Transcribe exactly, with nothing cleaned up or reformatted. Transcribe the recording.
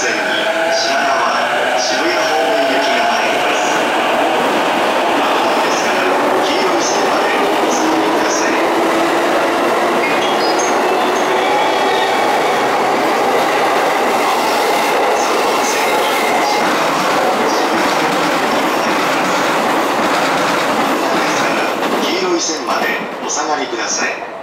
線に品川、渋谷方面行きが入ります。まもなくですから黄色い線までお下がりください。黄色い線までお下がりください。